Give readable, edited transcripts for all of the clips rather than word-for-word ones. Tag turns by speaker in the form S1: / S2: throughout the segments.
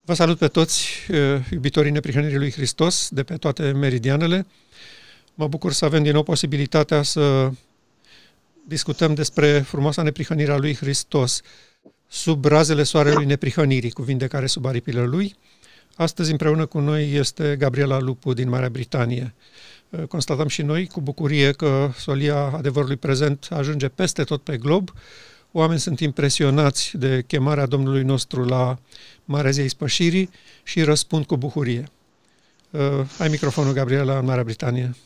S1: Vă salut pe toți, iubitorii neprihănirii lui Hristos, de pe toate meridianele. Mă bucur să avem din nou posibilitatea să discutăm despre frumoasa neprihănire a lui Hristos sub razele soarelui neprihănirii, cuvinte care sub aripile lui. Astăzi împreună cu noi este Gabriela Lupu din Marea Britanie. Constatăm și noi cu bucurie că solia adevărului prezent ajunge peste tot pe glob. Oamenii sunt impresionați de chemarea Domnului nostru la Marea Zi a Ispășirii și răspund cu bucurie. Ai microfonul, Gabriela, în Marea Britanie.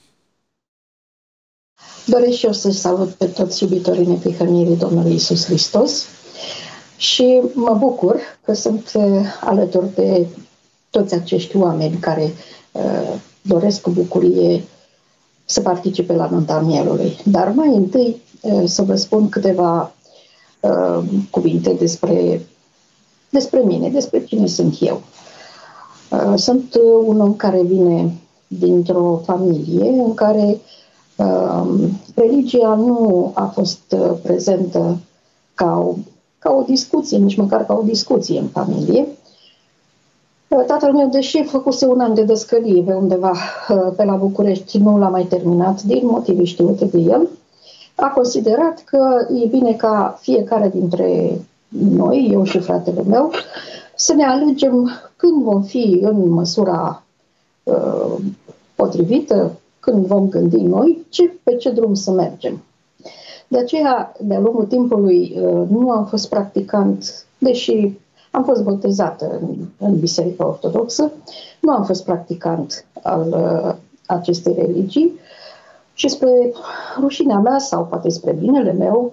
S2: Doresc și eu să salut pe toți iubitorii neprihănirii Domnului Iisus Hristos și mă bucur că sunt alături de toți acești oameni care doresc cu bucurie să participe la Nunta Mielului. Dar mai întâi să vă spun câteva cuvinte despre mine, despre cine sunt eu. Sunt un om care vine dintr-o familie în care religia nu a fost prezentă ca o discuție, nici măcar ca o discuție în familie. Tatăl meu, deși făcuse un an de dăscălie pe undeva pe la București, nu l-a mai terminat din motive știute de el, a considerat că e bine ca fiecare dintre noi, eu și fratele meu, să ne alegem când vom fi în măsura potrivită, când vom gândi noi, pe ce drum să mergem. De aceea, de-a lungul timpului, nu am fost practicant, deși am fost botezată în Biserica Ortodoxă, nu am fost practicant al acestei religii și spre rușinea mea, sau poate spre binele meu,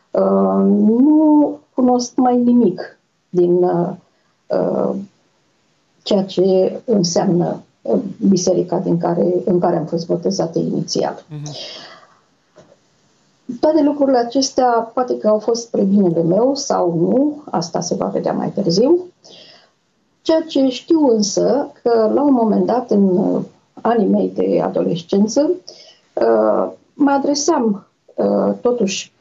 S2: nu cunosc mai nimic din ceea ce înseamnă biserica în care am fost botezată inițial. Toate lucrurile acestea poate că au fost spre binele meu sau nu, asta se va vedea mai târziu. Ceea ce știu însă, că la un moment dat, în anii mei de adolescență, mă adresam totuși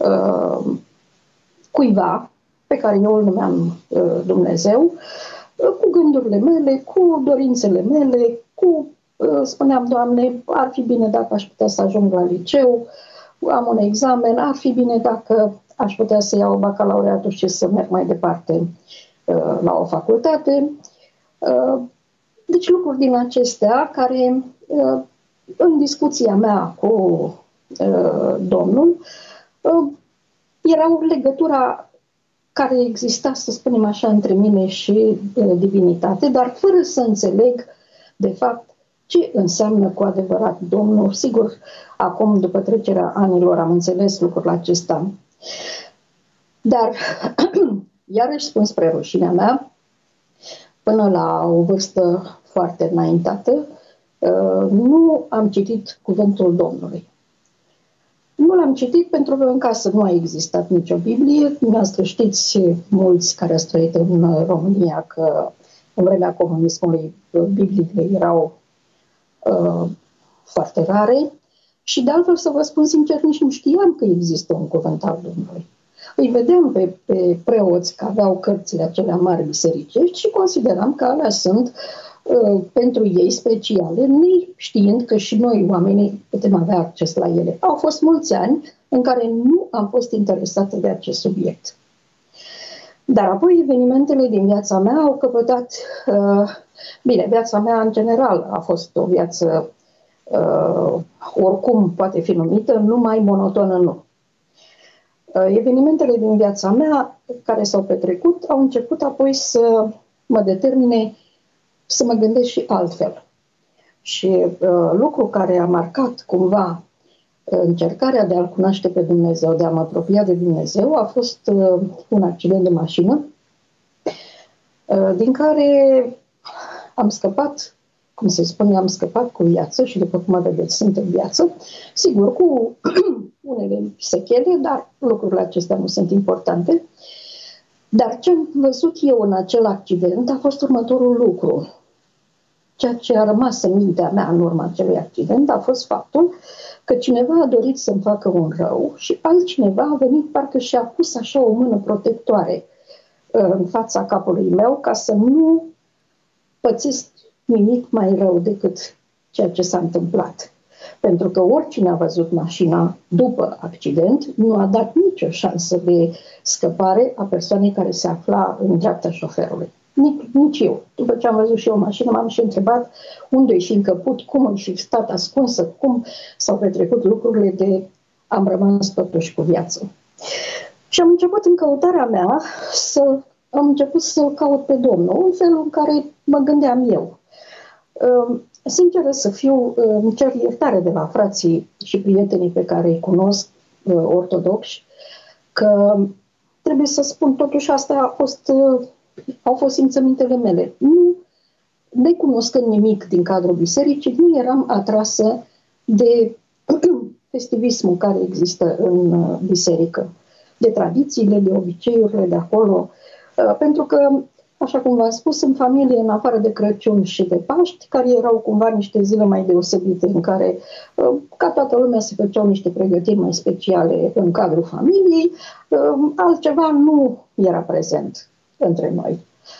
S2: cuiva pe care eu îl numeam Dumnezeu, cu gândurile mele, cu dorințele mele, spuneam, Doamne, ar fi bine dacă aș putea să ajung la liceu, am un examen, ar fi bine dacă aș putea să iau bacalaureatul și să merg mai departe la o facultate. Deci lucruri din acestea care, în discuția mea cu Domnul, erau legătura care exista, să spunem așa, între mine și divinitate, dar fără să înțeleg, de fapt, ce înseamnă cu adevărat Domnul. Sigur, acum, după trecerea anilor, am înțeles lucrul acesta. Dar, iarăși spun spre rușinea mea, până la o vârstă foarte înaintată, nu am citit cuvântul Domnului. Nu l-am citit pentru că în casă nu a existat nicio Biblie. Dumneavoastră știți, mulți care ați trăit în România, că în vremea comunismului Bibliile erau foarte rare și de altfel, să vă spun sincer, nici nu știam că există un cuvânt al Domnului. Îi vedeam pe preoți că aveau cărțile acelea mari bisericești și consideram că alea sunt pentru ei speciale, știind că și noi, oamenii, putem avea acces la ele. Au fost mulți ani în care nu am fost interesată de acest subiect. Dar apoi evenimentele din viața mea au căpătat... Bine, viața mea în general a fost o viață oricum poate fi numită, numai monotonă nu. Evenimentele din viața mea care s-au petrecut au început apoi să mă determine să mă gândesc și altfel. Și lucru care a marcat cumva încercarea de a-L cunoaște pe Dumnezeu, de a mă apropia de Dumnezeu, a fost un accident de mașină din care am scăpat, cum se spune, am scăpat cu viață și după cum mă vedeți, sunt în viață, sigur cu unele sechele, dar lucrurile acestea nu sunt importante. Dar ce am văzut eu în acel accident a fost următorul lucru. Ceea ce a rămas în mintea mea în urma acelui accident a fost faptul că cineva a dorit să-mi facă un rău și altcineva a venit parcă și a pus așa o mână protectoare în fața capului meu ca să nu pățesc nimic mai rău decât ceea ce s-a întâmplat. Pentru că oricine a văzut mașina după accident nu a dat nicio șansă de scăpare a persoanei care se afla în dreapta șoferului. Nici eu. După ce am văzut și eu mașina, m-am și întrebat unde-i și încăput, cum îi și stat ascunsă, cum s-au petrecut lucrurile de am rămas totuși cu viață. Și am început în căutarea mea am început să-L caut pe Domnul, în felul în care mă gândeam eu. Sinceră să fiu, îmi cer iertare de la frații și prietenii pe care îi cunosc, ortodoxi, că trebuie să spun, totuși asta au fost simțămintele mele. Nu, necunoscând nimic din cadrul bisericii, nu eram atrasă de festivismul care există în biserică, de tradițiile, de obiceiurile de acolo, pentru că, așa cum v-am spus, în familie, în afară de Crăciun și de Paști, care erau cumva niște zile mai deosebite în care, ca toată lumea, se făceau niște pregătiri mai speciale în cadrul familiei, altceva nu era prezent între noi.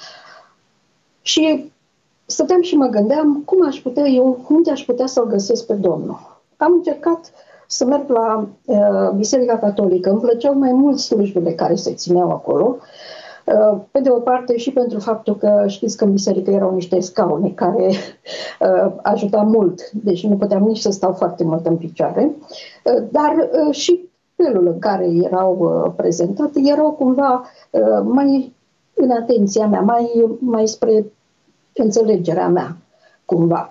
S2: Și stăteam și mă gândeam unde aș putea să-L găsesc pe Domnul. Am încercat să merg la Biserica Catolică. Îmi plăceau mai mult slujbele care se țineau acolo. Pe de o parte și pentru faptul că știți că în biserică erau niște scaune care ajuta mult, deci nu puteam nici să stau foarte mult în picioare, dar și felul în care erau prezentate erau cumva mai în atenția mea, mai spre înțelegerea mea, cumva.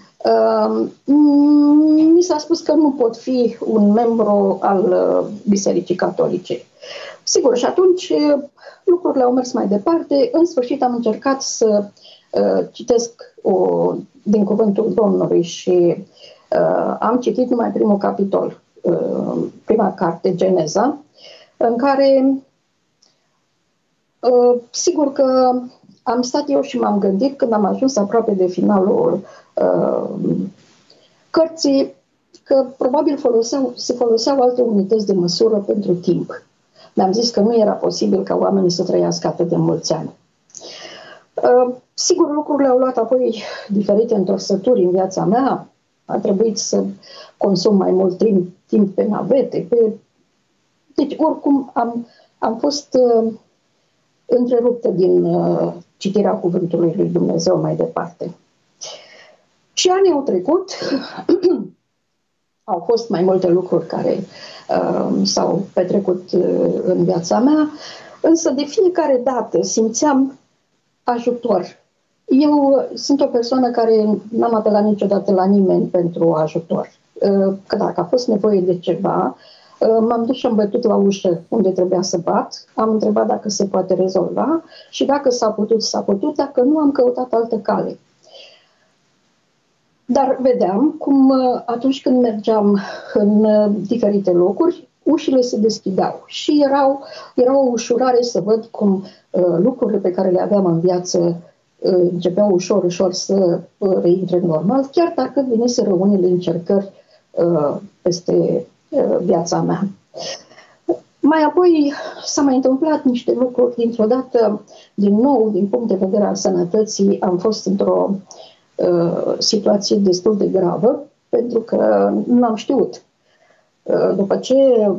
S2: Mi s-a spus că nu pot fi un membru al Bisericii Catolice. Sigur, și atunci lucrurile au mers mai departe. În sfârșit am încercat să citesc din Cuvântul Domnului și am citit numai primul capitol, prima carte, Geneza, în care sigur că am stat eu și m-am gândit când am ajuns aproape de finalul cărții că probabil se foloseau alte unități de măsură pentru timp. Mi-am zis că nu era posibil ca oamenii să trăiască atât de mulți ani. Sigur, lucrurile au luat apoi diferite întorsături în viața mea. A trebuit să consum mai mult timp pe navete. Deci, oricum, am fost întreruptă din citirea Cuvântului lui Dumnezeu mai departe. Și anii au trecut, au fost mai multe lucruri care s-au petrecut în viața mea, însă de fiecare dată simțeam ajutor. Eu sunt o persoană care n-am apelat niciodată la nimeni pentru ajutor. Că dacă a fost nevoie de ceva, m-am dus și am bătut la ușă unde trebuia să bat, am întrebat dacă se poate rezolva și dacă s-a putut, s-a putut, dacă nu am căutat altă cale. Dar vedeam cum atunci când mergeam în diferite locuri, ușile se deschideau și era o ușurare să văd cum lucrurile pe care le aveam în viață începeau ușor, ușor să reintre normal, chiar dacă veniseră unele încercări peste viața mea. Mai apoi s-a mai întâmplat niște lucruri, dintr-o dată, din nou, din punct de vedere al sănătății, am fost într-o situație destul de gravă, pentru că nu am știut. După ce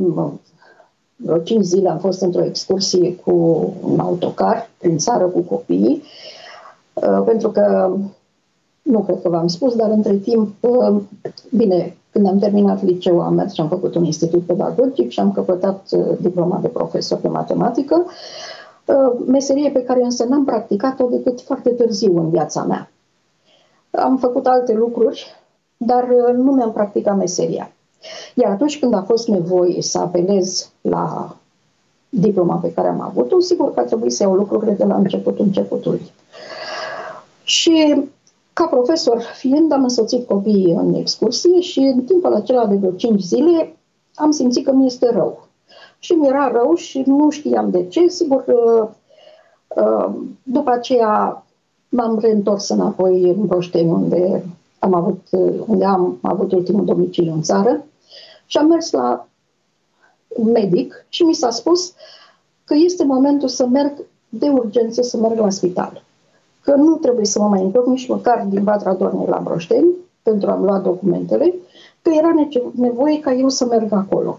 S2: 5 zile am fost într-o excursie cu un autocar prin țară cu copiii, pentru că, nu cred că v-am spus, dar între timp, bine, când am terminat liceu am mers și am făcut un institut pedagogic și am căpătat diploma de profesor de matematică, meserie pe care însă n-am practicat-o decât foarte târziu în viața mea. Am făcut alte lucruri, dar nu mi-am practicat meseria. Iar atunci când a fost nevoie să apelez la diploma pe care am avut-o, sigur că a trebuit să iau lucrurile de la începutul începutului. Și ca profesor fiind, am însoțit copiii în excursie și în timpul acela de vreo 5 zile am simțit că mi este rău. Și mi era rău și nu știam de ce. Sigur, după aceea m-am reîntors înapoi în Broșteni, unde am avut ultimul domiciliu în țară și am mers la un medic și mi s-a spus că este momentul să merg de urgență, să merg la spital. că nu trebuie să mă mai întorc nici măcar din Vatra Dornei la Broșteni pentru a-mi lua documentele, că era nevoie ca eu să merg acolo.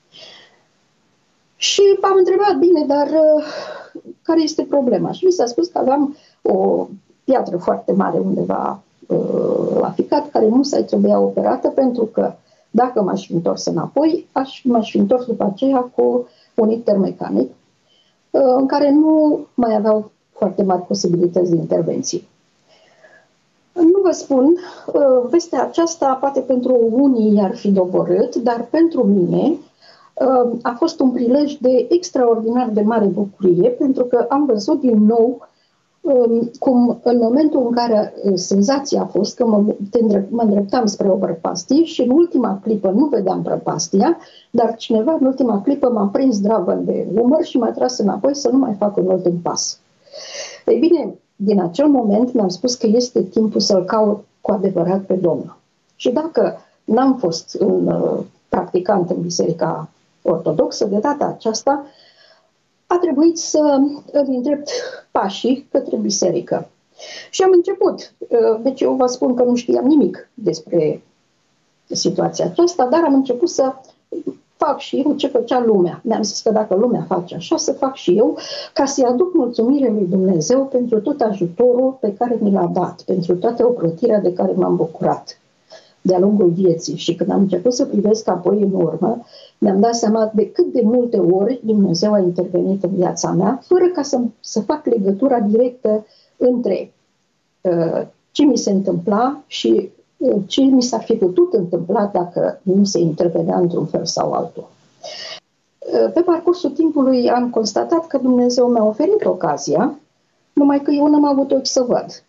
S2: Și am întrebat, bine, dar care este problema? Și mi s-a spus că aveam o piatră foarte mare undeva la ficat, care nu s-a trebuia operată, pentru că dacă m-aș fi întors înapoi, m-aș fi întors după aceea cu un intermecanic, în care nu mai aveau foarte mari posibilități de intervenție. Nu vă spun, vestea aceasta poate pentru unii ar fi doborât, dar pentru mine a fost un prilej de extraordinar de mare bucurie, pentru că am văzut din nou cum în momentul în care senzația a fost că mă îndreptam spre o prăpastie și în ultima clipă nu vedeam prăpastia, dar cineva în ultima clipă m-a prins dravăn de umăr și m-a tras înapoi să nu mai fac un ultim pas. Ei bine, din acel moment mi-am spus că este timpul să-L caut cu adevărat pe Domnul. Și dacă n-am fost practicant în Biserica Ortodoxă, de data aceasta a trebuit să îmi îndrept pașii către biserică. Și am început. Deci eu vă spun că nu știam nimic despre situația aceasta, dar am început să fac și eu ce făcea lumea. Mi-am zis că dacă lumea face așa, să fac și eu, ca să-i aduc mulțumire lui Dumnezeu pentru tot ajutorul pe care mi l-a dat, pentru toată ocrotirea de care m-am bucurat de-a lungul vieții. Și când am început să privesc apoi în urmă, mi-am dat seama de cât de multe ori Dumnezeu a intervenit în viața mea, fără ca să fac legătura directă între ce mi se întâmpla și ce mi s-ar fi putut întâmpla dacă nu se intervenea într-un fel sau altul. Pe parcursul timpului am constatat că Dumnezeu mi-a oferit ocazia, numai că eu n-am avut ochi să văd.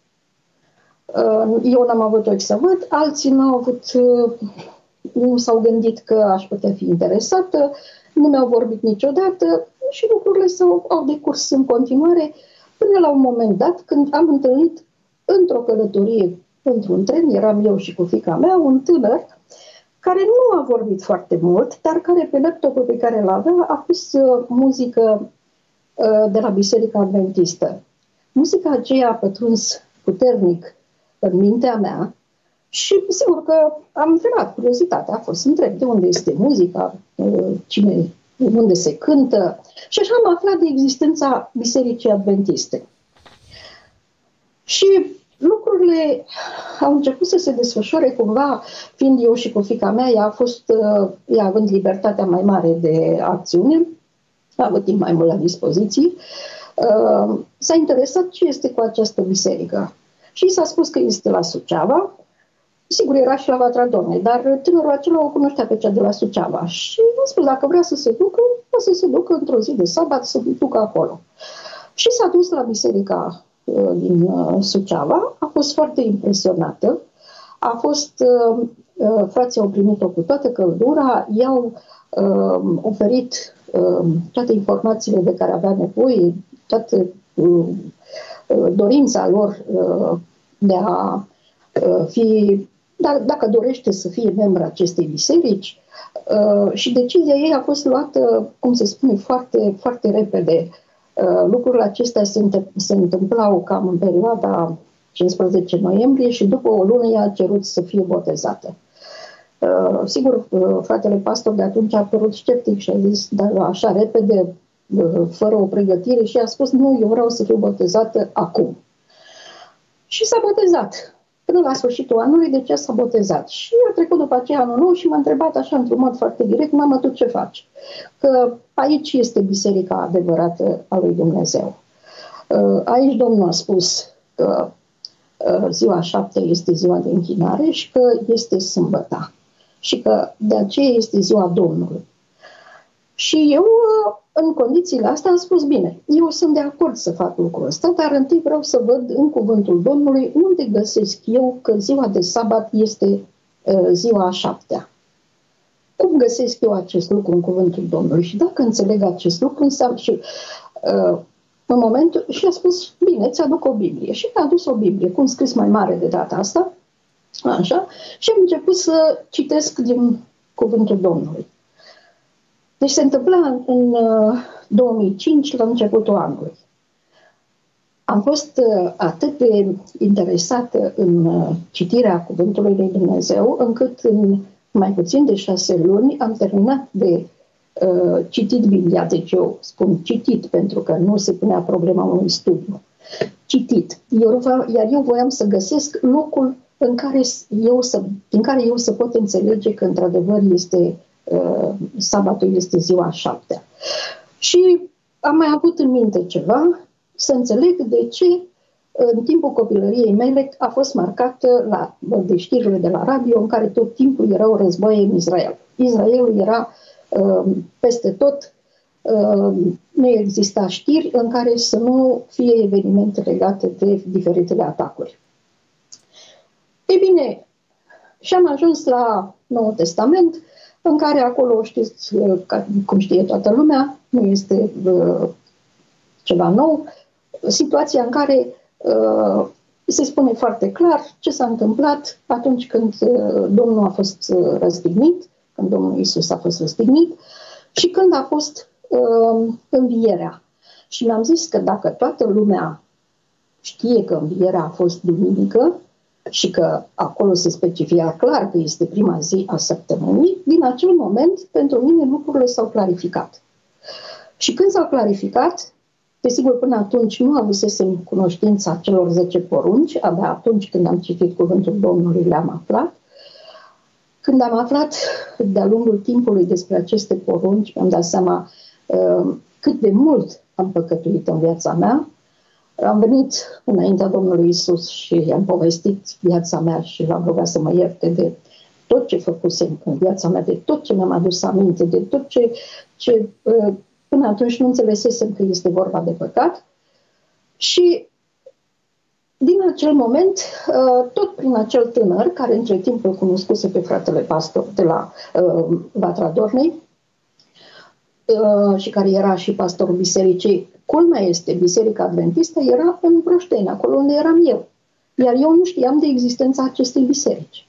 S2: Alții nu s-au gândit că aș putea fi interesată, nu mi-au vorbit niciodată și lucrurile au decurs în continuare până la un moment dat când am întâlnit într-o călătorie într-un tren, eram eu și cu fiica mea, un tânăr care nu a vorbit foarte mult, dar care pe laptopul pe care îl avea a pus muzică de la Biserica Adventistă. Muzica aceea a pătruns puternic în mintea mea și sigur că am întrebat, curiozitatea a fost să întreb de unde este muzica, unde se cântă și așa am aflat de existența Bisericii Adventiste. Și lucrurile au început să se desfășoare cumva, fiind eu și cu fiica mea, ea având libertatea mai mare de acțiune, a avut timp mai mult la dispoziție, s-a interesat ce este cu această biserică. Și s-a spus că este la Suceava, sigur era și la Vatra Dornei, dar tânărul acela o cunoștea pe cea de la Suceava și mi-a spus dacă vrea să se ducă, o să se ducă într-o zi de sabat să se ducă acolo. Și s-a dus la biserica din Suceava, a fost foarte impresionată, frații au primit-o cu toată căldura, i-au oferit toate informațiile de care avea nevoie, toată dorința lor de a fi, dacă dorește să fie membru acestei biserici, și decizia ei a fost luată, cum se spune, foarte, foarte repede. Lucrurile acestea se întâmplau cam în perioada 15 noiembrie și după o lună ea a cerut să fie botezată. Sigur, fratele pastor de atunci a apărut sceptic și a zis, dar așa repede, fără o pregătire, și a spus, nu, eu vreau să fiu botezată acum. Și s-a botezat. Până la sfârșitul anului, de ce s-a botezat? Și a trecut după aceea anul nou și m-a întrebat așa într-un mod foarte direct, mamă, tu ce faci? Că aici este biserica adevărată a lui Dumnezeu. Aici Domnul a spus că ziua 7 este ziua de închinare și că este sâmbăta. Și că de aceea este ziua Domnului. Și eu, în condițiile astea, am spus, bine, eu sunt de acord să fac lucrul ăsta, dar întâi vreau să văd în cuvântul Domnului unde găsesc eu că ziua de sabat este ziua a 7-a. Cum găsesc eu acest lucru în cuvântul Domnului? Și dacă înțeleg acest lucru, înseamnă și în momentul, și a spus, bine, ți-aduc o Biblie. Și mi-a adus o Biblie, cu un scris mai mare de data asta, așa, și am început să citesc din cuvântul Domnului. Deci se întâmpla în 2005, la începutul anului. Am fost atât de interesată în citirea Cuvântului lui Dumnezeu, încât în mai puțin de 6 luni am terminat de citit Biblia. Deci eu spun citit, pentru că nu se punea problema unui studiu. Citit. Iar eu voiam să găsesc locul din care eu să pot înțelege că într-adevăr sabatul este ziua 7-a. Și am mai avut în minte ceva, să înțeleg de ce în timpul copilăriei mele a fost marcată de știrile de la radio în care tot timpul erau războaie în Israel. Israelul era peste tot, nu exista știri în care să nu fie evenimente legate de diferitele atacuri. Ei bine, și am ajuns la Noul Testament, în care acolo, știți, cum știe toată lumea, nu este ceva nou, situația în care se spune foarte clar ce s-a întâmplat atunci când Domnul a fost răstignit, când Domnul Iisus a fost răstignit și când a fost învierea. Și mi-am zis că dacă toată lumea știe că învierea a fost duminică și că acolo se specifica clar că este prima zi a săptămânii, din acel moment, pentru mine, lucrurile s-au clarificat. Și când s-au clarificat, desigur, până atunci nu avusesem cunoștința celor 10 porunci, abia atunci când am citit Cuvântul Domnului le-am aflat. Când am aflat de-a lungul timpului despre aceste porunci, mi-am dat seama cât de mult am păcătuit în viața mea. Am venit înaintea Domnului Iisus și i-am povestit viața mea și l-am rugat să mă ierte de tot ce făcusem în viața mea, de tot ce mi-am adus aminte, de tot ce până atunci nu înțelesesem că este vorba de păcat. Și din acel moment, tot prin acel tânăr, care între timp îl cunoscuse pe fratele pastor de la Vatra Dornei și care era și pastorul bisericii, culmea este, Biserica Adventistă era în Broșteni, acolo unde eram eu. Iar eu nu știam de existența acestei biserici.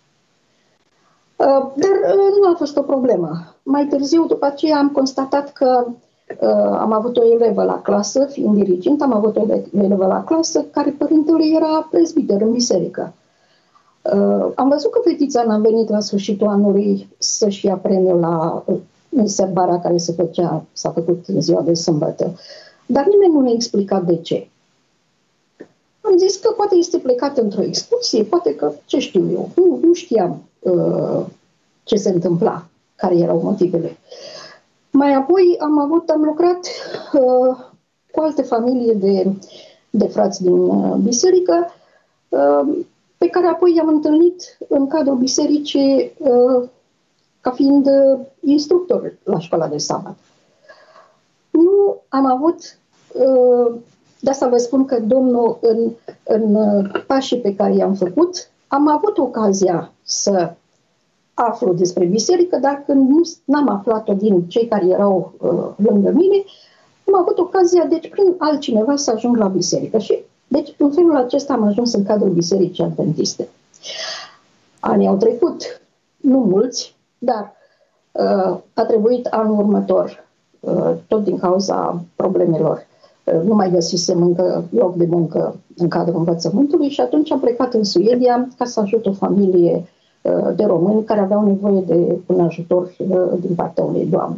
S2: Dar nu a fost o problemă. Mai târziu, după aceea, am constatat că am avut o elevă la clasă, fiind dirigent, am avut o elevă la clasă care părintele era prezbiter în biserică. Am văzut că fetița n-a venit la sfârșitul anului să-și ia premiul la serbarea care s-a făcut în ziua de sâmbătă. Dar nimeni nu mi-a explicat de ce. Am zis că poate este plecat într-o excursie, poate că, ce știu eu, nu știam ce se întâmpla, care erau motivele. Mai apoi am lucrat cu alte familii de frați din biserică, pe care apoi i-am întâlnit în cadrul bisericii ca fiind instructor la școala de sabat. Nu am avut, de asta vă spun că Domnul în pașii pe care i-am făcut, am avut ocazia să aflu despre biserică, dar când n-am aflat-o din cei care erau lângă mine, am avut ocazia, deci prin altcineva, să ajung la biserică. Și, deci, în felul acesta am ajuns în cadrul Bisericii Adventiste. Anii au trecut, nu mulți, dar a trebuit anul următor, tot din cauza problemelor. Nu mai găsisem încă loc de muncă în cadrul învățământului și atunci am plecat în Suedia ca să ajut o familie de români care aveau nevoie de un ajutor din partea unei doamne.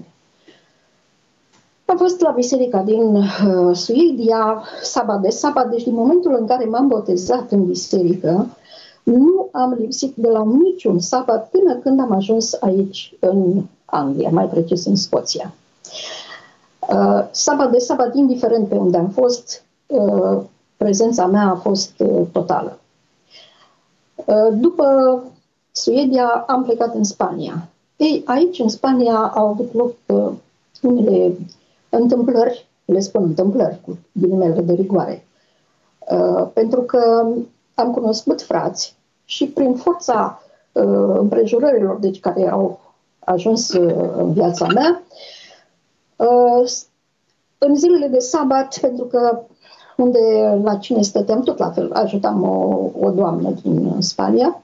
S2: Am fost la biserica din Suedia, sabat de sabat, deci din momentul în care m-am botezat în biserică, nu am lipsit de la niciun sabat până când am ajuns aici în Anglia, mai precis în Scoția. Sabat de sabat, indiferent pe unde am fost, prezența mea a fost totală. După Suedia am plecat în Spania. Ei, aici în Spania au avut loc unele întâmplări, le spun întâmplări cu ghilimele de rigoare, pentru că am cunoscut frați și prin forța împrejurărilor deci, care au ajuns în viața mea, în zilele de sabat, pentru că unde la cine stăteam, tot la fel, ajutam o doamnă din Spania.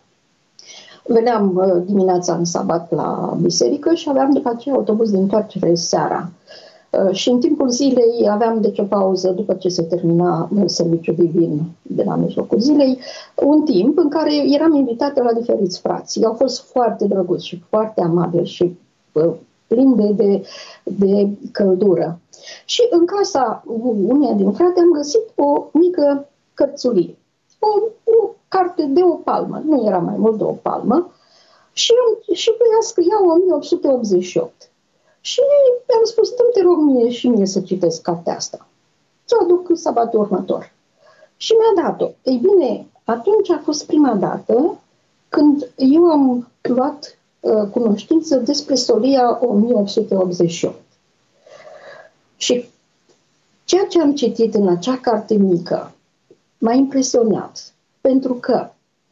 S2: Veneam dimineața în sabat la biserică și aveam după aceea autobuz de întoarcere seara. Și în timpul zilei aveam deci o pauză după ce se termina serviciul divin de la mijlocul zilei, un timp în care eram invitată la diferiți frați. Ei au fost foarte drăguți și foarte amabili și plini de căldură. Și în casa uneia din frate am găsit o mică cărțulie, o carte de o palmă, nu era mai mult de o palmă, și pe ea scria 1888. Și i-am spus, te rog mie să citesc cartea asta. Să o aduc sabatul următor. Și mi-a dat-o. Ei bine, atunci a fost prima dată când eu am luat cunoștință despre solia 1888. Și ceea ce am citit în acea carte mică m-a impresionat, pentru că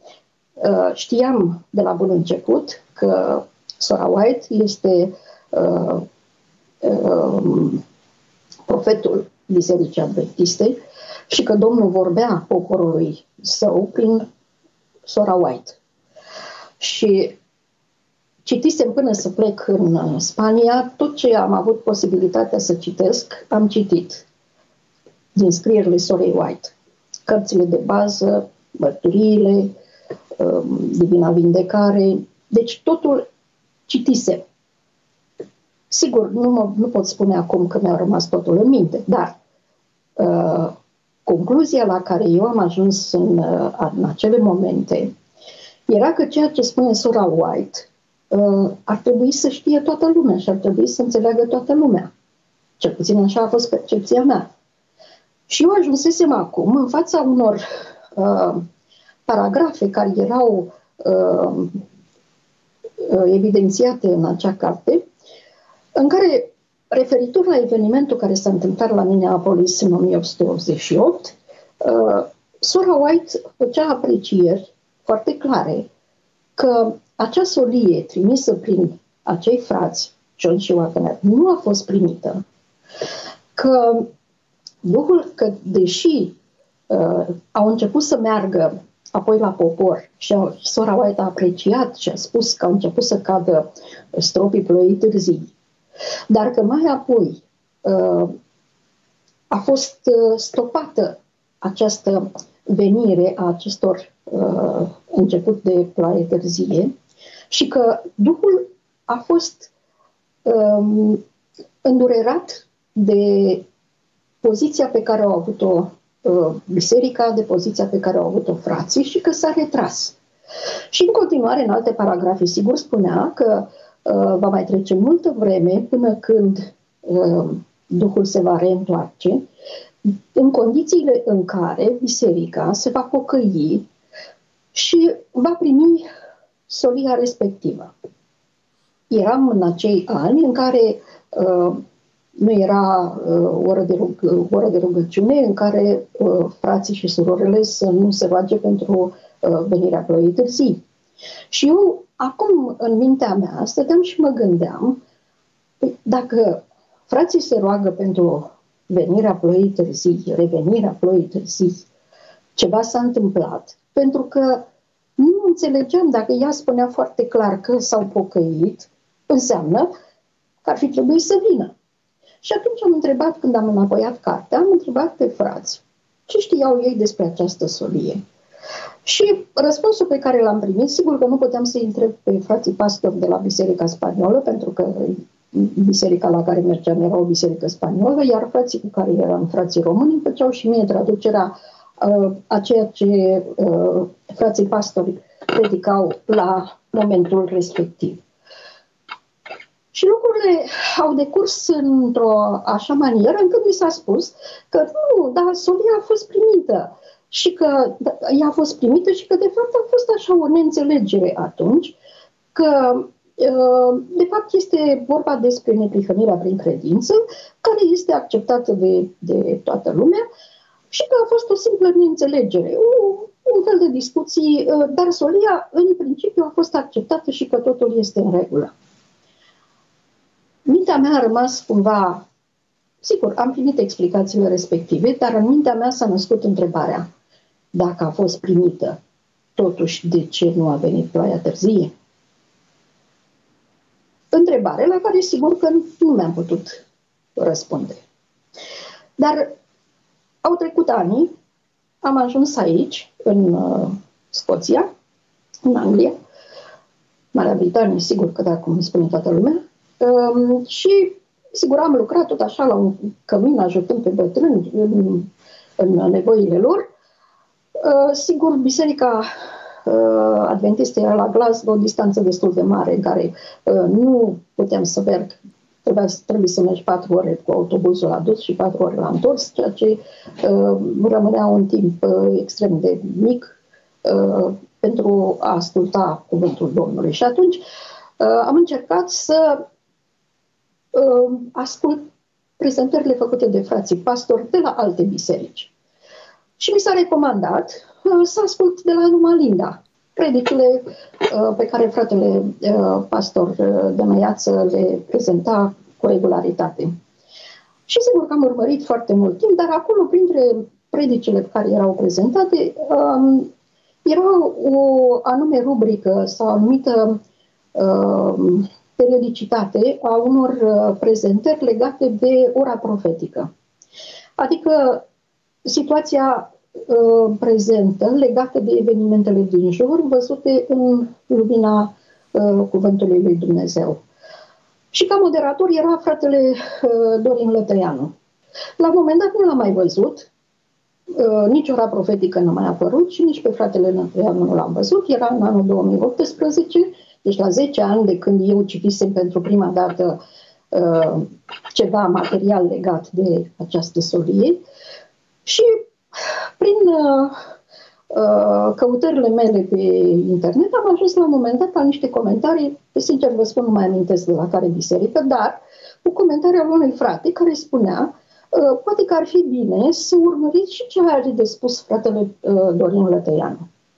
S2: știam de la bun început că sora White este profetul Bisericii Adventiste și că Domnul vorbea poporului său prin sora White. Și citisem până să plec în Spania, tot ce am avut posibilitatea să citesc, am citit din scrierile sorei White. Cărțile de bază, mărturiile, Divina Vindecare, deci totul citisem. Sigur, nu pot spune acum că mi-a rămas totul în minte, dar concluzia la care eu am ajuns în acele momente era că ceea ce spune sora White ar trebui să știe toată lumea și ar trebui să înțeleagă toată lumea. Cel puțin așa a fost percepția mea. Și eu ajunsesem acum în fața unor paragrafe care erau evidențiate în acea carte, în care, referitor la evenimentul care s-a întâmplat la Minneapolis în 1888, sora White făcea aprecieri foarte clare că acea solie trimisă prin acei frați, John și Wagner, nu a fost primită, că deși au început să meargă apoi la popor și sora White a apreciat și a spus că au început să cadă stropii ploii târzii, dar că mai apoi a fost stopată această venire a acestor început de ploaie târzie și că Duhul a fost îndurerat de poziția pe care au avut-o biserica, de poziția pe care au avut-o frații și că s-a retras. Și în continuare, în alte paragrafe, sigur spunea că va mai trece multă vreme până când Duhul se va reîntoarce, în condițiile în care biserica se va pocăi și va primi solia respectivă. Eram în acei ani în care nu era oră de rugăciune, în care frații și surorile să nu se roage pentru venirea ploii târzii. Și eu, acum, în mintea mea, stăteam și mă gândeam, dacă frații se roagă pentru venirea ploii târzii, revenirea ploii târzii, ceva s-a întâmplat, pentru că nu înțelegeam, dacă ea spunea foarte clar că s-au pocăit, înseamnă că ar fi trebuit să vină. Și atunci am întrebat, când am înapoiat cartea, am întrebat pe frați ce știau ei despre această solie. Și răspunsul pe care l-am primit, sigur că nu puteam să întreb pe frații pastori de la Biserica Spaniolă, pentru că biserica la care mergeam era o biserică spaniolă, iar frații cu care eram frații români îmi făceau și mie traducerea a ceea ce frații pastori predicau la momentul respectiv. Și lucrurile au decurs într-o așa manieră încât mi s-a spus că nu, dar solia a fost primită și că ea a fost primită și că de fapt a fost așa o neînțelegere atunci, că de fapt este vorba despre neprihănirea prin credință, care este acceptată de toată lumea și că a fost o simplă neînțelegere, un fel de discuții, dar solia în principiu a fost acceptată și că totul este în regulă. Mintea mea a rămas cumva, sigur, am primit explicațiile respective, dar în mintea mea s-a născut întrebarea, dacă a fost primită, totuși de ce nu a venit ploaia târzie? Întrebare la care sigur că nu mi-am putut răspunde. Dar au trecut ani, am ajuns aici, în Scoția, în Anglia, Marea Britanie, sigur că da, cum îmi spune toată lumea, și sigur am lucrat tot așa la un cămin, ajutând pe bătrâni în nevoile lor. Sigur, Biserica Adventistă era la Glasgow, o distanță destul de mare, în care nu puteam să merg. Trebuie să mergi 4 ore cu autobuzul la dus și 4 ore la întors, ceea ce rămânea un timp extrem de mic pentru a asculta cuvântul Domnului. Și atunci am încercat să ascult prezentările făcute de frații pastori de la alte biserici. Și mi s-a recomandat să ascult de la Numa Linda predicile pe care fratele pastor de Măiață le prezenta cu regularitate. Și sigur că am urmărit foarte mult timp, dar acolo, printre predicile care erau prezentate, era o anume rubrică sau o anumită periodicitate a unor prezentări legate de ora profetică. Adică situația prezentă legată de evenimentele din jur, văzute în lumina cuvântului lui Dumnezeu. Și ca moderator era fratele Dorin Lătăianu. La un moment dat nu l-am mai văzut, nici ora profetică nu mai a apărut și nici pe fratele Lătăianu nu l-am văzut. Era în anul 2018, deci la 10 ani de când eu citisem pentru prima dată ceva material legat de această solie. Și prin căutările mele pe internet am ajuns la un moment dat la niște comentarii, sincer vă spun, nu mai amintesc de la care biserică, dar un comentariu al unui frate care spunea poate că ar fi bine să urmăriți și ce are de spus fratele Dorin Lătăianu.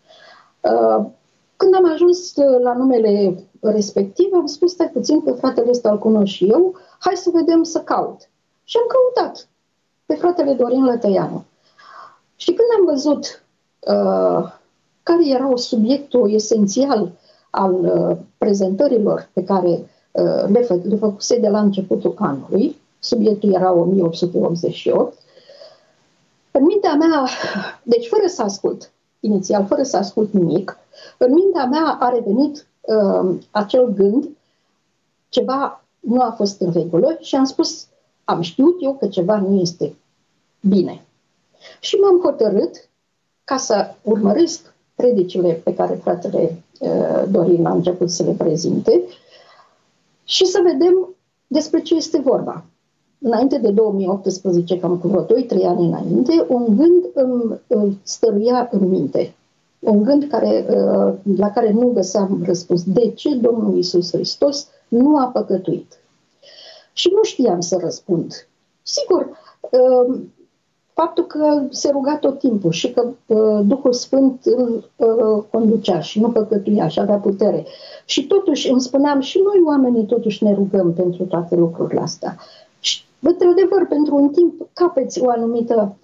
S2: Când am ajuns la numele respectiv, am spus, stai puțin, pe fratele ăsta îl cunosc și eu, hai să vedem, să caut. Și am căutat pe fratele Dorin Lătăianu. Și când am văzut care era subiectul esențial al prezentărilor pe care le făcuse de la începutul anului, subiectul era 1888, în mintea mea, deci fără să ascult, inițial, fără să ascult nimic, în mintea mea a revenit acel gând, ceva nu a fost în regulă și am spus, am știut eu că ceva nu este bine. Și m-am hotărât ca să urmăresc predicile pe care fratele Dorin a început să le prezinte și să vedem despre ce este vorba. Înainte de 2018, cam cu vreo 2-3 ani înainte, un gând îmi stăruia în minte. Un gând la care nu găseam răspuns. De ce Domnul Iisus Hristos nu a păcătuit? Și nu știam să răspund. Sigur, faptul că se ruga tot timpul și că Duhul Sfânt îl conducea și nu păcătuia și avea putere. Și totuși îmi spuneam, și noi oamenii totuși ne rugăm pentru toate lucrurile astea. Și, într-adevăr, pentru un timp capeți o anumită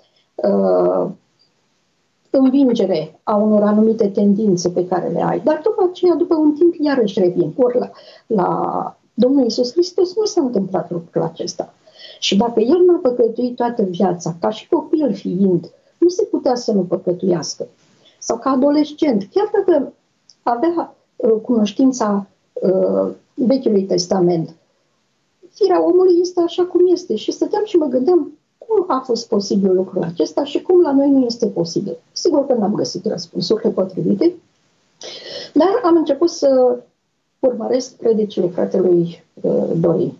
S2: învingere a unor anumite tendințe pe care le ai. Dar după aceea, după un timp, iarăși revin. Ori la Domnul Iisus Hristos nu s-a întâmplat lucrul acesta. Și dacă El n-a păcătuit toată viața, ca și copil fiind, nu se putea să nu păcătuiască. Sau ca adolescent, chiar dacă avea cunoștința Vechiului Testament, firea omului este așa cum este. Și stăteam și mă gândeam cum a fost posibil lucrul acesta și cum la noi nu este posibil. Sigur că n-am găsit răspunsurile potrivite, dar am început să urmăresc predicile fratelui Dorin.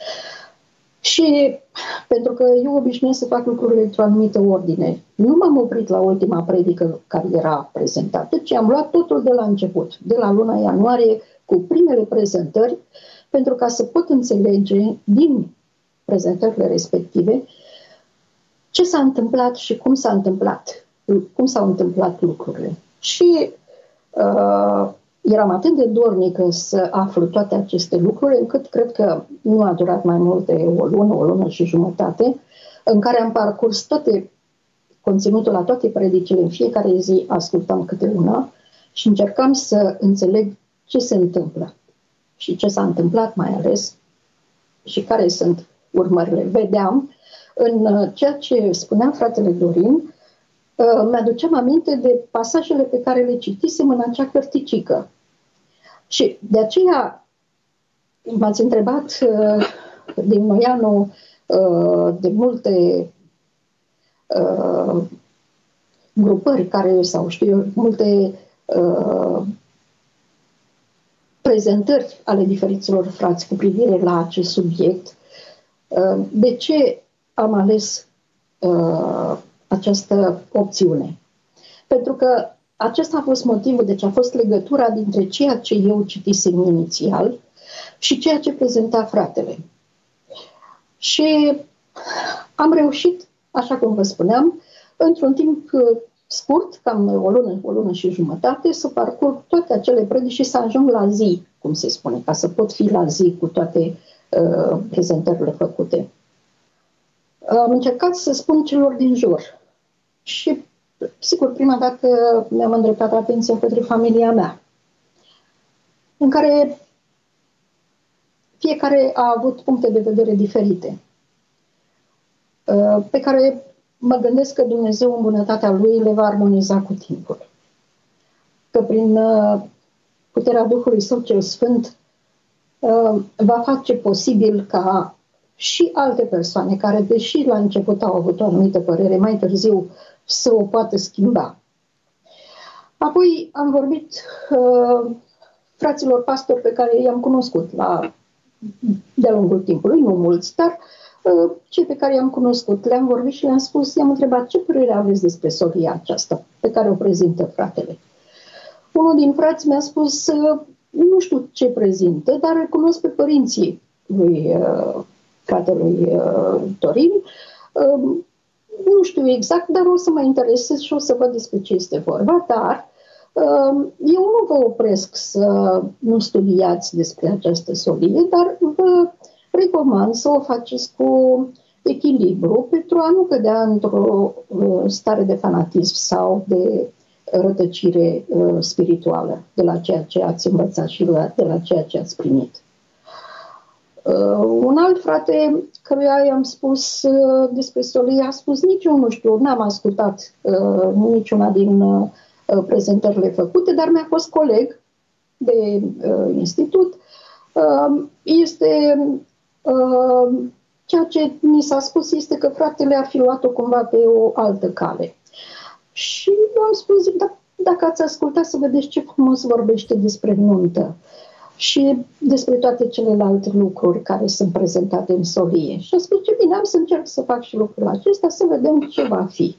S2: Și pentru că eu obișnuiesc să fac lucrurile într-o anumită ordine, nu m-am oprit la ultima predică care era prezentată, ci am luat totul de la început, de la luna ianuarie, cu primele prezentări, pentru ca să pot înțelege din prezentările respective ce s-a întâmplat și cum s-au întâmplat lucrurile. Și eram atât de dornică să aflu toate aceste lucruri, încât cred că nu a durat mai mult de o lună și jumătate, în care am parcurs conținutul la toate predicile. În fiecare zi ascultam câte una și încercam să înțeleg ce se întâmplă și ce s-a întâmplat mai ales și care sunt urmările. Vedeam în ceea ce spunea fratele Dorin, mi-aduceam aminte de pasajele pe care le citisem în acea cărticică. Și de aceea m-ați întrebat din Noianu de multe grupări care, sau știu eu, multe prezentări ale diferiților frați cu privire la acest subiect. De ce am ales această opțiune? Pentru că acesta a fost motivul, deci a fost legătura dintre ceea ce eu citisem inițial și ceea ce prezenta fratele. Și am reușit, așa cum vă spuneam, într-un timp scurt, cam o lună și jumătate, să parcurg toate acele predici și să ajung la zi, cum se spune, ca să pot fi la zi cu toate prezentările făcute. Am încercat să spun celor din jur și, sigur, prima dată mi-am îndreptat atenția către familia mea, în care fiecare a avut puncte de vedere diferite, pe care mă gândesc că Dumnezeu, în bunătatea Lui, le va armoniza cu timpul. Că prin puterea Duhului Său cel Sfânt va face posibil ca și alte persoane, care, deși la început au avut o anumită părere, mai târziu să o poată schimba. Apoi am vorbit fraților pastori pe care i-am cunoscut de-a lungul timpului, nu mulți, dar cei pe care i-am cunoscut, le-am vorbit și le-am spus, i-am întrebat ce părere aveți despre solia aceasta pe care o prezintă fratele. Unul din frați mi-a spus, nu știu ce prezintă, dar îl cunosc pe părinții lui fratelui Dorin. Nu știu exact, dar o să mă interesez și o să văd despre ce este vorba, dar eu nu vă opresc să nu studiați despre această solie, dar vă recomand să o faceți cu echilibru pentru a nu cădea într-o stare de fanatism sau de rătăcire spirituală de la ceea ce ați învățat și de la ceea ce ați primit. Un alt frate căruia i-am spus despre solie a spus, nici eu nu știu, n-am ascultat niciuna din prezentările făcute, dar mi-a fost coleg de institut. Ceea ce mi s-a spus este că fratele ar fi luat-o cumva pe o altă cale. Și am spus, dacă ați ascultat să vedeți ce frumos vorbește despre nuntă și despre toate celelalte lucruri care sunt prezentate în solie. Și am spus, ce bine, am să încerc să fac și lucrul acesta, să vedem ce va fi.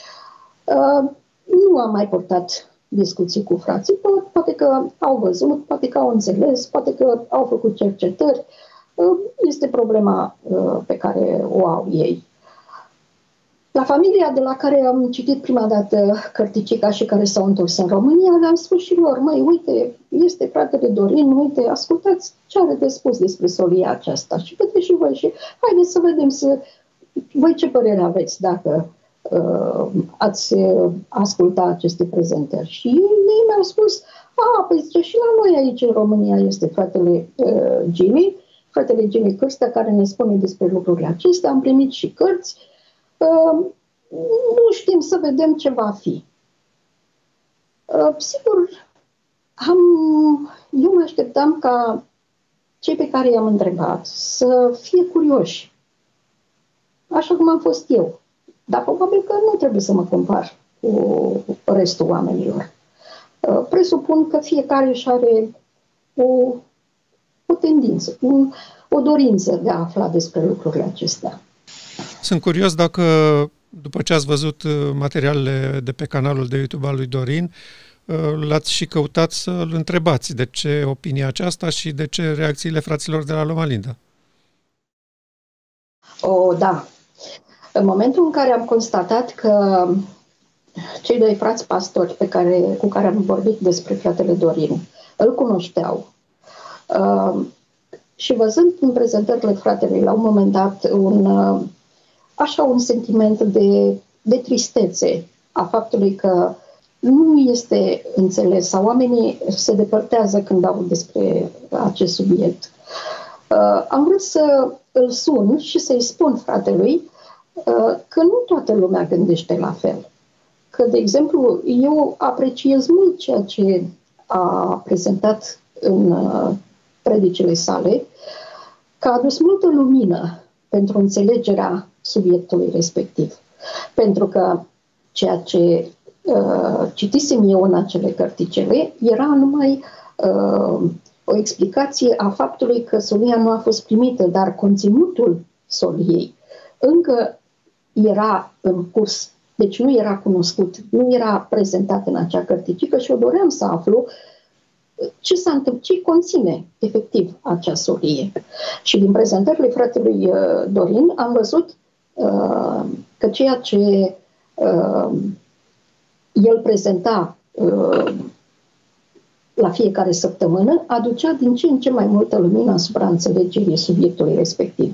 S2: Nu am mai purtat discuții cu frații, poate că au văzut, poate că au înțeles, poate că au făcut cercetări. Este problema pe care o au ei. La familia de la care am citit prima dată cărticica și care s-au întors în România, le-am spus și lor, măi, uite, este fratele Dorin, uite, ascultați ce are de spus despre solia aceasta și vedeți și voi și haideți să vedem voi ce părere aveți dacă ați asculta aceste prezentări. Și ei mi-au spus, păi zice, și la noi aici în România este fratele Gili Cârstea, care ne spune despre lucrurile acestea, am primit și cărți. Nu știm, să vedem ce va fi. Sigur, eu mă așteptam ca cei pe care i-am întrebat să fie curioși, așa cum am fost eu. Dar probabil că nu trebuie să mă compar cu restul oamenilor. Presupun că fiecare își are o tendință, o dorință de a afla despre lucrurile acestea.
S1: Sunt curios dacă, după ce ați văzut materialele de pe canalul de YouTube al lui Dorin, l-ați și căutat să-l întrebați de ce opinia aceasta și de ce reacțiile fraților de la Loma Linda.
S2: Da. În momentul în care am constatat că cei doi frați pastori cu care am vorbit despre fratele Dorin îl cunoșteau, și văzând în prezentările fratelui la un moment dat un sentiment de tristețe a faptului că nu este înțeles sau oamenii se depărtează când au despre acest subiect. Am vrut să îl sun și să-i spun fratelui că nu toată lumea gândește la fel. Că, de exemplu, eu apreciez mult ceea ce a prezentat în predicile sale, că a adus multă lumină pentru înțelegerea subiectului respectiv. Pentru că ceea ce citisem eu în acele cărticele era numai o explicație a faptului că solia nu a fost primită, dar conținutul soliei încă era în curs, deci nu era cunoscut, nu era prezentat în acea cărticică și eu doream să aflu ce s-a întâmplat, ce conține efectiv acea solie. Și din prezentările fratelui Dorin am văzut că ceea ce el prezenta la fiecare săptămână aducea din ce în ce mai multă lumină asupra înțelegerii subiectului respectiv.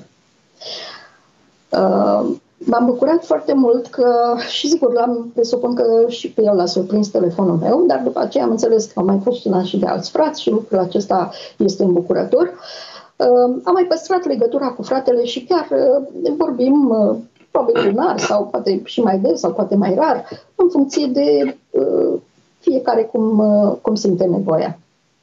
S2: M-am bucurat foarte mult că, și sigur, presupun că și pe el l-a surprins telefonul meu, dar după aceea am înțeles că au mai fost sunat și de alți frați și lucrul acesta este îmbucurător. Am mai păstrat legătura cu fratele și chiar vorbim probabil lunar sau poate și mai des sau poate mai rar, în funcție de fiecare cum simte nevoia.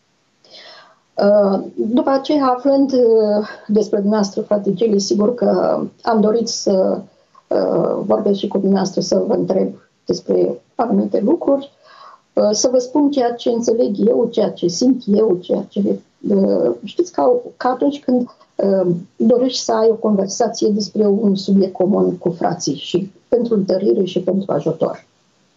S2: După aceea, aflând despre dumneavoastră, frate Gili, sigur că am dorit să vorbesc și cu dumneavoastră, să vă întreb despre anumite lucruri, să vă spun ceea ce înțeleg eu, ceea ce simt eu, ceea ce... Știți că atunci când dorești să ai o conversație despre un subiect comun cu frații și pentru întărire și pentru ajutor.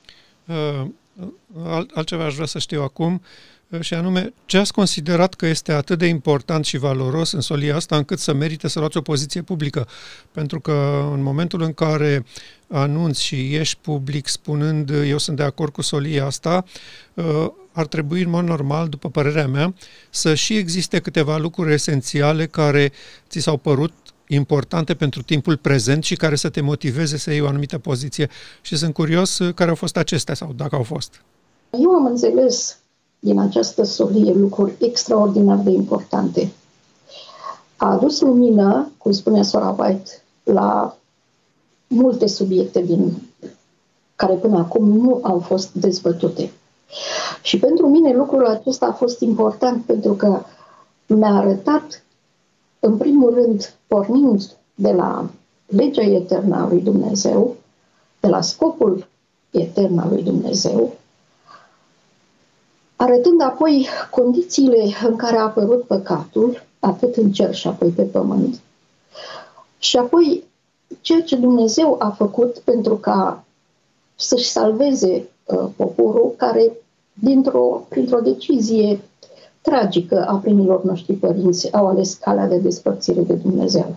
S1: Altceva aș vrea să știu acum, și anume, ce ați considerat că este atât de important și valoros în solia asta încât să merite să luați o poziție publică? Pentru că în momentul în care anunți și ieși public spunând eu sunt de acord cu solia asta, ar trebui în mod normal, după părerea mea, să și existe câteva lucruri esențiale care ți s-au părut importante pentru timpul prezent și care să te motiveze să iei o anumită poziție. Și sunt curios care au fost acestea sau dacă au fost.
S2: Eu am înțeles din această solie lucruri extraordinar de importante. A adus lumină, cum spunea sora White, la multe subiecte care până acum nu au fost dezbătute. Și pentru mine lucrul acesta a fost important pentru că mi-a arătat, în primul rând, pornind de la legea eternă a lui Dumnezeu, de la scopul etern al lui Dumnezeu, arătând apoi condițiile în care a apărut păcatul, atât în cer și apoi pe pământ, și apoi ceea ce Dumnezeu a făcut pentru ca să-și salveze poporul care, printr-o decizie tragică a primilor noștri părinți, au ales calea de despărțire de Dumnezeu.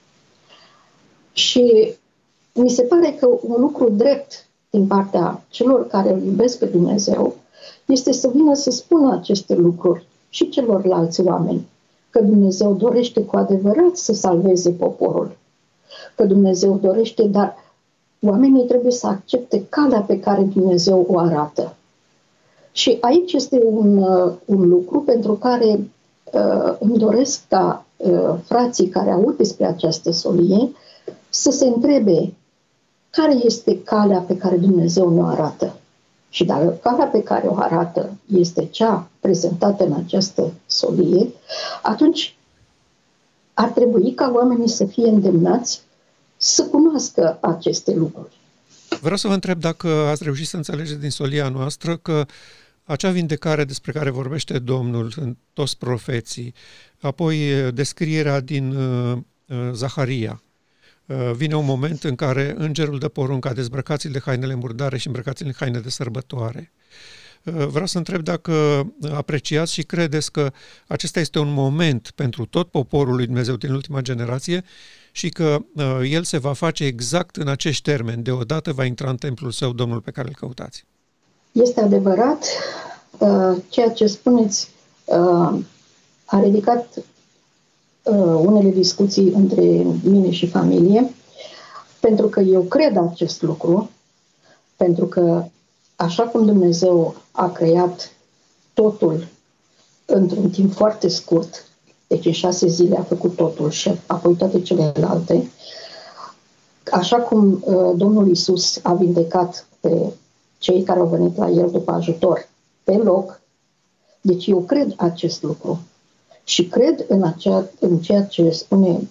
S2: Și mi se pare că un lucru drept din partea celor care îl iubesc pe Dumnezeu este să vină să spună aceste lucruri și celorlalți oameni, că Dumnezeu dorește cu adevărat să salveze poporul, că Dumnezeu dorește, dar oamenii trebuie să accepte calea pe care Dumnezeu o arată. Și aici este un lucru pentru care îmi doresc ca frații care aud despre această solie să se întrebe care este calea pe care Dumnezeu ne arată. Și dacă calea pe care o arată este cea prezentată în această solie, atunci ar trebui ca oamenii să fie îndemnați să cunoască aceste lucruri.
S1: Vreau să vă întreb dacă ați reușit să înțelegeți din solia noastră că acea vindecare despre care vorbește Domnul în toți profeții, apoi descrierea din Zaharia, vine un moment în care îngerul dă porunca: dezbrăcați-l de hainele murdare și îmbrăcați-l în haine de sărbătoare. Vreau să întreb dacă apreciați și credeți că acesta este un moment pentru tot poporul lui Dumnezeu din ultima generație și că el se va face exact în acești termeni. Deodată va intra în templul său Domnul pe care îl căutați.
S2: Este adevărat, ceea ce spuneți a ridicat unele discuții între mine și familie, pentru că eu cred acest lucru, pentru că așa cum Dumnezeu a creat totul într-un timp foarte scurt, deci în 6 zile a făcut totul și apoi toate celelalte, așa cum Domnul Iisus a vindecat pe cei care au venit la El după ajutor pe loc, deci eu cred acest lucru și cred în ceea ce spune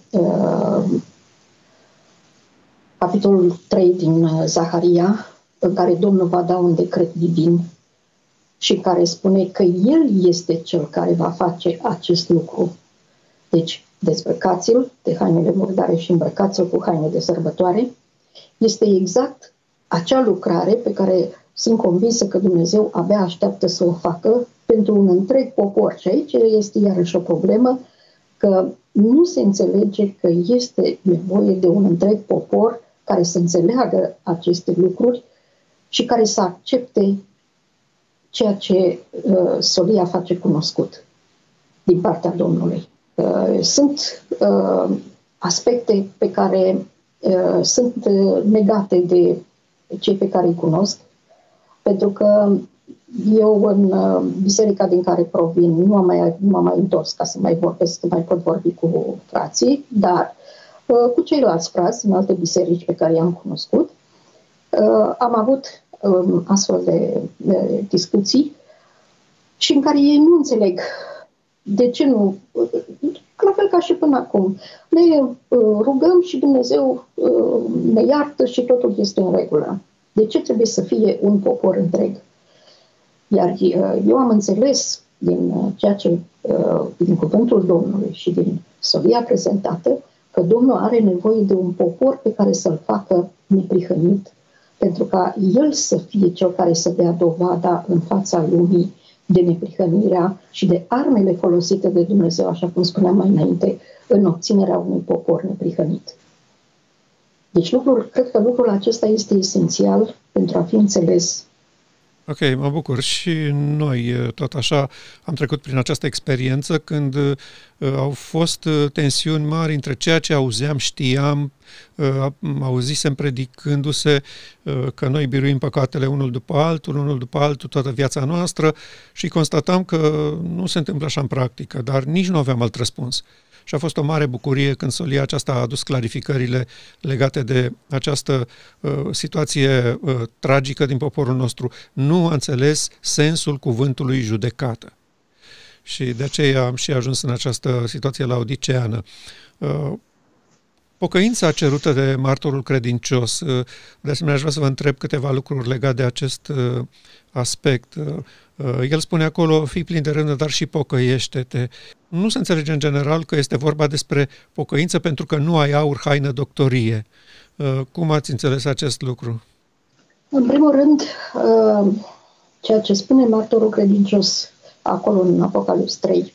S2: capitolul 3 din Zaharia, în care Domnul va da un decret divin și în care spune că El este Cel care va face acest lucru. Deci, dezbrăcați-l de hainele murdare și îmbrăcați-l cu haine de sărbătoare. Este exact acea lucrare pe care sunt convinsă că Dumnezeu abia așteaptă să o facă pentru un întreg popor. Și aici este iarăși o problemă, că nu se înțelege că este nevoie de un întreg popor care să înțeleagă aceste lucruri și care să accepte ceea ce solia face cunoscut din partea Domnului. Sunt aspecte pe care sunt negate de cei pe care îi cunosc, pentru că eu în biserica din care provin nu am mai întors ca să mai vorbesc, că mai pot vorbi cu frații, dar cu ceilalți frați în alte biserici pe care i-am cunoscut, am avut astfel de discuții și în care ei nu înțeleg de ce nu, la fel ca și până acum. Ne rugăm și Dumnezeu ne iartă și totul este în regulă. De ce trebuie să fie un popor întreg? Iar eu am înțeles din ceea ce, din cuvântul Domnului și din solia prezentată, că Domnul are nevoie de un popor pe care să-l facă neprihănit, pentru ca El să fie Cel care să dea dovada în fața lumii de neprihănirea și de armele folosite de Dumnezeu, așa cum spuneam mai înainte, în obținerea unui popor neprihănit. Deci cred că lucrul acesta este esențial pentru a fi înțeles.
S1: Ok, mă bucur. Și noi, tot așa, am trecut prin această experiență când au fost tensiuni mari între ceea ce auzeam, știam, auzisem predicându-se că noi biruim păcatele unul după altul, toată viața noastră și constatam că nu se întâmplă așa în practică, dar nici nu aveam alt răspuns. Și a fost o mare bucurie când solia aceasta a adus clarificările legate de această situație tragică din poporul nostru. Nu a înțeles sensul cuvântului judecată. Și de aceea am și ajuns în această situație laodiceană. Pocăința cerută de martorul credincios. De asemenea, aș vrea să vă întreb câteva lucruri legate de acest aspect. El spune acolo, fii plin de rândă, dar și pocăiește-te. Nu se înțelege în general că este vorba despre pocăință pentru că nu ai aur, haină, doctorie. Cum ați înțeles acest lucru?
S2: În primul rând, ceea ce spune martorul credincios acolo în Apocalips 3,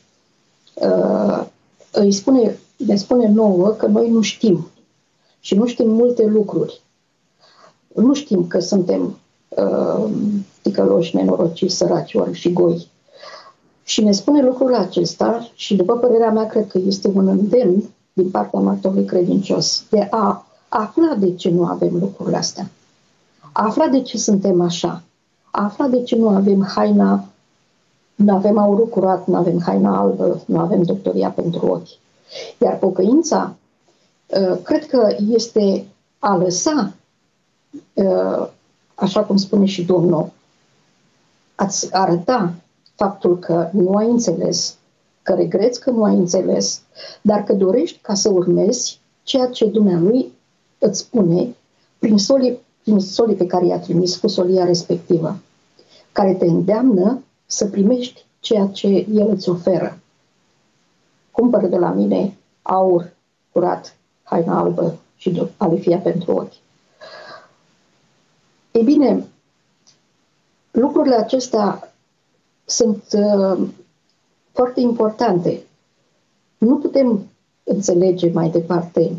S2: ne spune nouă că noi nu știm și nu știm multe lucruri. Nu știm că suntem ticăloși, nenorociți, săraci, ori și goi. Și ne spune lucrul acesta și, după părerea mea, cred că este un îndemn din partea martorului credincios de a afla de ce nu avem lucrurile astea. A afla de ce suntem așa. A afla de ce nu avem haina, nu avem aurul curat, nu avem haina albă, nu avem doctoria pentru ochi. Iar pocăința, cred că este a lăsa, așa cum spune și Domnul, a-ți arăta faptul că nu ai înțeles, că regreți că nu ai înțeles, dar că dorești ca să urmezi ceea ce Dumnealui îți spune prin solii pe care i-a trimis cu solia respectivă, care te îndeamnă să primești ceea ce El îți oferă. Cumpără de la mine aur curat, haina albă și alifia pentru ochi. Ei bine, lucrurile acestea sunt foarte importante. Nu putem înțelege mai departe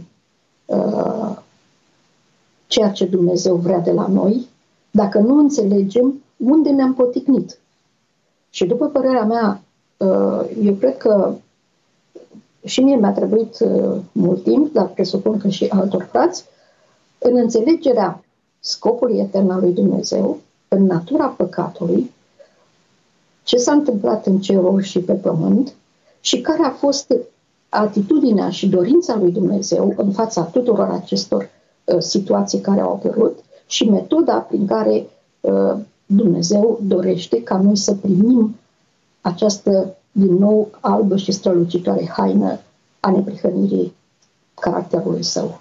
S2: ceea ce Dumnezeu vrea de la noi dacă nu înțelegem unde ne-am poticnit. Și după părerea mea, eu cred că și mie mi-a trebuit mult timp, dar presupun că și altor frați, în înțelegerea scopului etern al lui Dumnezeu, în natura păcatului, ce s-a întâmplat în ceruri și pe pământ și care a fost atitudinea și dorința lui Dumnezeu în fața tuturor acestor situații care au apărut și metoda prin care Dumnezeu dorește ca noi să primim această, din nou, albă și strălucitoare haină a neprihănirii caracterului său.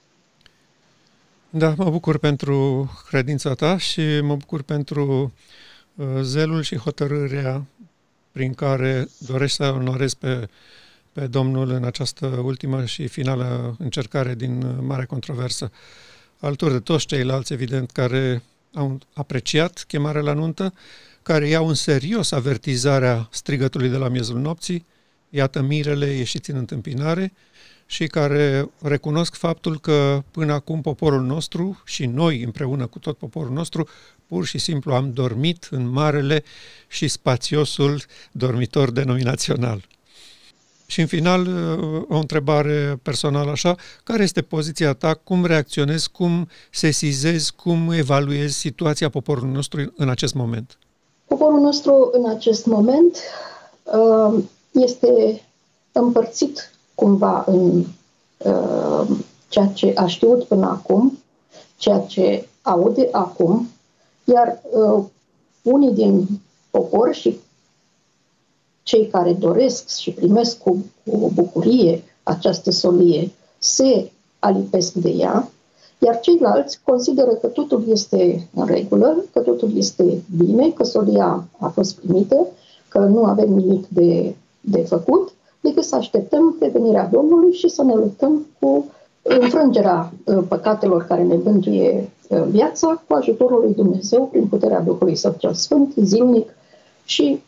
S1: Da, mă bucur pentru credința ta și mă bucur pentru zelul și hotărârea prin care dorești să onorezi pe Domnul în această ultimă și finală încercare din mare controversă, alături de toți ceilalți, evident, care au apreciat chemarea la nuntă, care iau în serios avertizarea strigătului de la miezul nopții, iată mirele ieșiți în întâmpinare, și care recunosc faptul că până acum poporul nostru și noi împreună cu tot poporul nostru pur și simplu am dormit în marele și spațiosul dormitor denominațional. Și în final, o întrebare personală așa, care este poziția ta, cum reacționezi, cum sesizezi, cum evaluezi situația poporului nostru în acest moment?
S2: Poporul nostru în acest moment este împărțit cumva în ceea ce a știut până acum, ceea ce aude acum, iar unii din popor și cei care doresc și primesc cu bucurie această solie se alipesc de ea, iar ceilalți consideră că totul este în regulă, că totul este bine, că solia a fost primită, că nu avem nimic de făcut, decât să așteptăm revenirea Domnului și să ne luptăm cu înfrângerea păcatelor care ne bântuie viața, cu ajutorul lui Dumnezeu, prin puterea Duhului Său cel Sfânt, zilnic și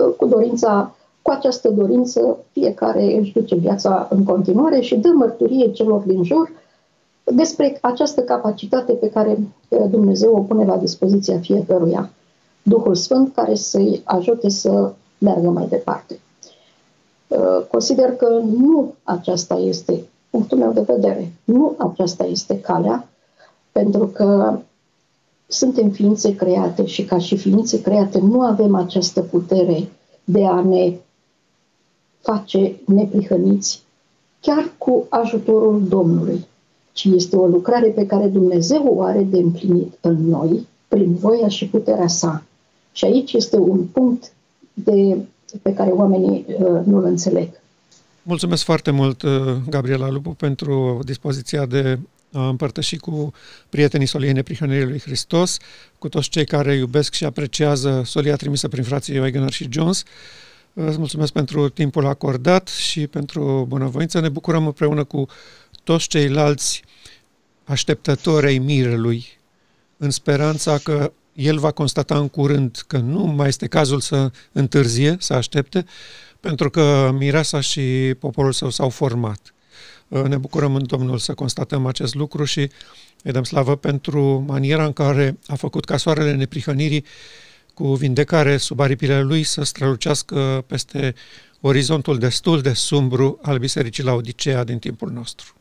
S2: cu această dorință fiecare își duce viața în continuare și dă mărturie celor din jur despre această capacitate pe care Dumnezeu o pune la dispoziția fiecăruia. Duhul Sfânt care să-i ajute să meargă mai departe. Consider că nu aceasta este punctul meu de vedere. Nu aceasta este calea, pentru că suntem ființe create și ca și ființe create nu avem această putere de a ne face neprihăniți chiar cu ajutorul Domnului, ci este o lucrare pe care Dumnezeu o are de împlinit în noi, prin voia și puterea sa. Și aici este un punct pe care oamenii nu-l înțeleg.
S1: Mulțumesc foarte mult, Gabriela Lupu, pentru dispoziția de a împărtăși cu prietenii soliei Neprihănirii lui Hristos, cu toți cei care iubesc și apreciază solia trimisă prin frații Wegener și Jones. Îți mulțumesc pentru timpul acordat și pentru bunăvoință. Ne bucurăm împreună cu toți ceilalți așteptători ai mirelui, în speranța că el va constata în curând că nu mai este cazul să întârzie, să aștepte, pentru că mireasa și poporul său s-au format. Ne bucurăm în Domnul să constatăm acest lucru și îi dăm slavă pentru maniera în care a făcut ca soarele neprihănirii cu vindecare sub aripile lui să strălucească peste orizontul destul de sumbru al Bisericii Laodicea din timpul nostru.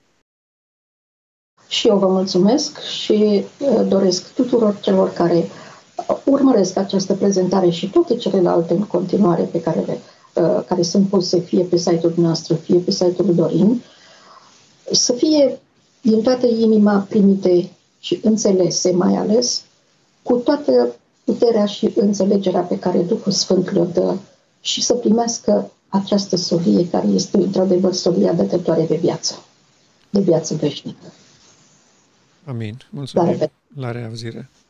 S2: Și eu vă mulțumesc și doresc tuturor celor care urmăresc această prezentare și toate celelalte în continuare pe care sunt puse fie pe site-ul noastră, fie pe site-ul Dorin, să fie din toată inima primite și înțelese, mai ales, cu toată puterea și înțelegerea pe care Duhul Sfânt le dă și să primească această solie care este într-adevăr solia dătătoare de viață veșnică.
S1: Amin. Mulțumim. La reauzire.